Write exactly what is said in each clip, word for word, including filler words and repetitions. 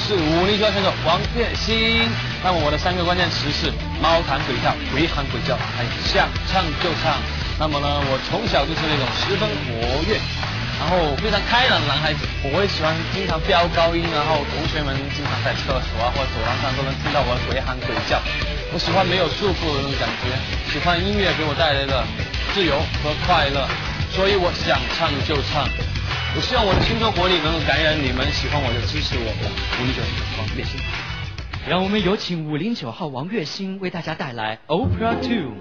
是武林球选手王月星。那么我的三个关键词是猫弹鬼跳、鬼喊鬼叫，还有想唱就唱。那么呢，我从小就是那种十分活跃，然后非常开朗的男孩子。我会喜欢经常飙高音，然后同学们经常在厕所啊或者走廊上都能听到我的鬼喊鬼叫。我喜欢没有束缚的那种感觉，喜欢音乐给我带来的自由和快乐，所以我想唱就唱。我希望我的青春活力能够感染你们，喜欢我就支持我。武林九王月星， 让我们有请五零九号王月星为大家带来 Opera two。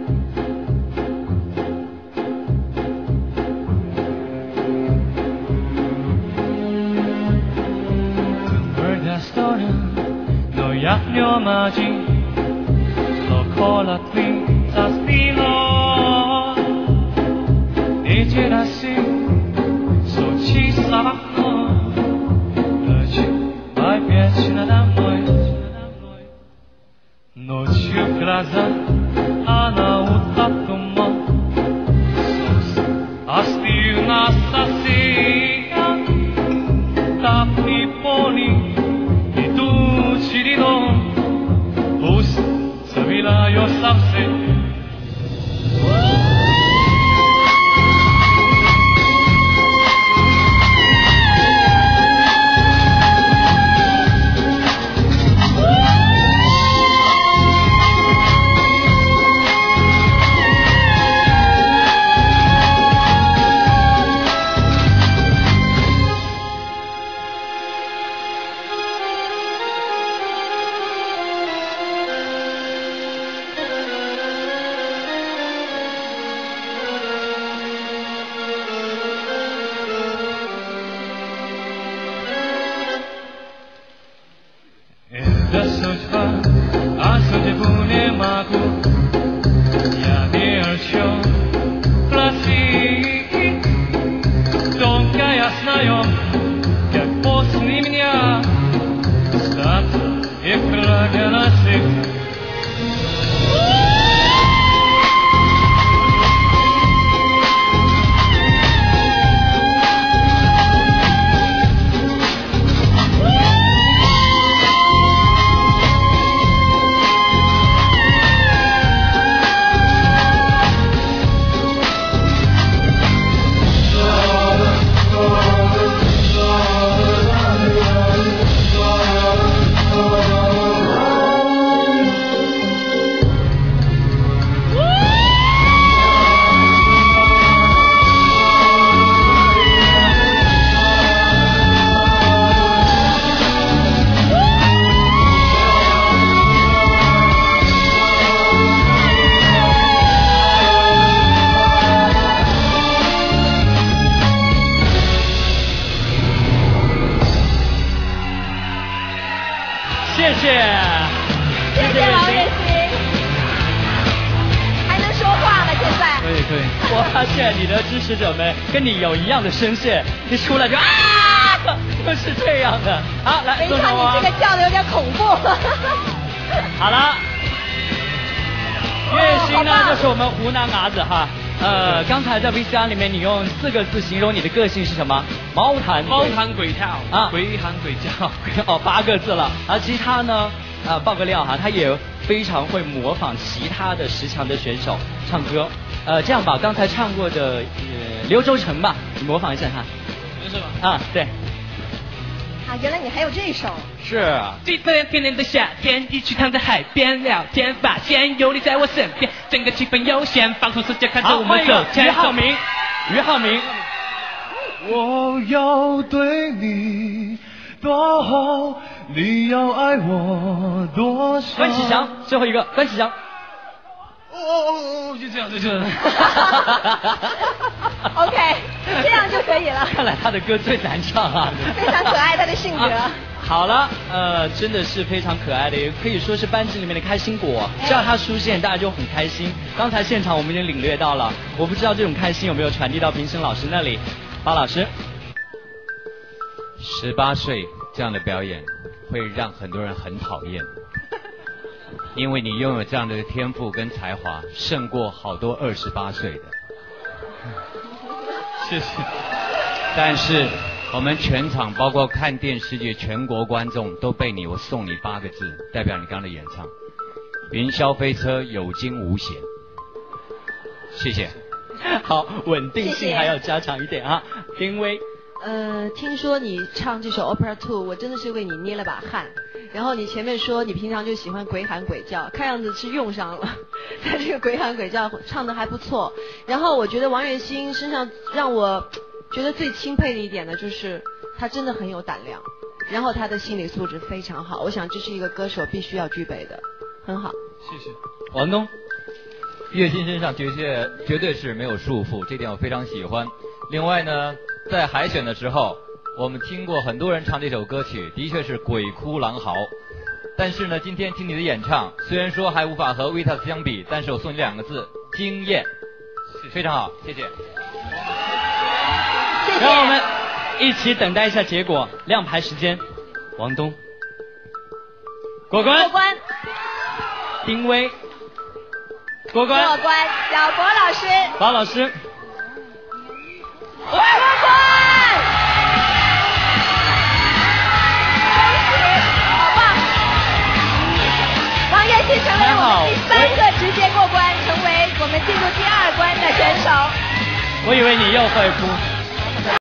跟你有一样的声线，一出来就啊，就是这样的。好，来， 没想你这个叫的有点恐怖。 好了，月星呢，就是我们湖南伢子哈。呃，刚才在 V C R 里面，你用四个字形容你的个性是什么？猫弹猫弹鬼跳啊， 鬼喊鬼叫。 哦，八个字了。而其他呢，呃，爆个料哈，他也非常会模仿其他的十强的选手唱歌。呃，这样吧，刚才唱过的呃刘洲成吧，你模仿一下他。 是吗？ 啊，对。 啊，原来你还有这一首。 是。 记得天年的夏天，一起躺在海边聊天，发现有你在我身边，整个气氛悠闲，放空世界，看着我们走前。 于浩明，于浩明。 我要对你多好，你要爱我多少？ 关启祥，最后一个，关启祥。 哦哦哦，就这样，就这样。 OK， 这样就可以了。 看来他的歌最难唱啊。 非常可爱，他的性格。啊、 好了，呃，真的是非常可爱的，也可以说是班级里面的开心果。只要他出现，大家就很开心。刚才现场我们已经领略到了，我不知道这种开心有没有传递到评审老师那里。包老师， 十八岁这样的表演会让很多人很讨厌。因为你拥有这样的天赋跟才华，胜过好多二十八岁的。 谢谢。 但是我们全场包括看电视剧全国观众都被你，我送你八个字，代表你刚刚的演唱。云霄飞车有惊无险。谢谢。 好，稳定谢谢性还要加强一点啊。丁薇， 呃，听说你唱这首 Opera Two， 我真的是为你捏了把汗。然后你前面说你平常就喜欢鬼喊鬼叫，看样子是用上了。他这个鬼喊鬼叫唱的还不错。然后我觉得王栎鑫身上让我觉得最钦佩的一点呢，就是他真的很有胆量，然后他的心理素质非常好。我想这是一个歌手必须要具备的，很好。 谢谢。 王东， 栎鑫身上绝对绝对是没有束缚，这点我非常喜欢。另外呢，在海选的时候，我们听过很多人唱这首歌曲，的确是鬼哭狼嚎。但是呢，今天听你的演唱，虽然说还无法和 Vitas 相比，但是我送你两个字：惊艳。非常好，谢谢。 谢谢。 让我们一起等待一下结果，亮牌时间。王东，过关。 过关。 丁薇，过关。 过关。小博老师。 包老师。 过关。好棒！王栎鑫成为我们第三个直接过关，成为我们进入第二关的选手。 我以为你又会哭。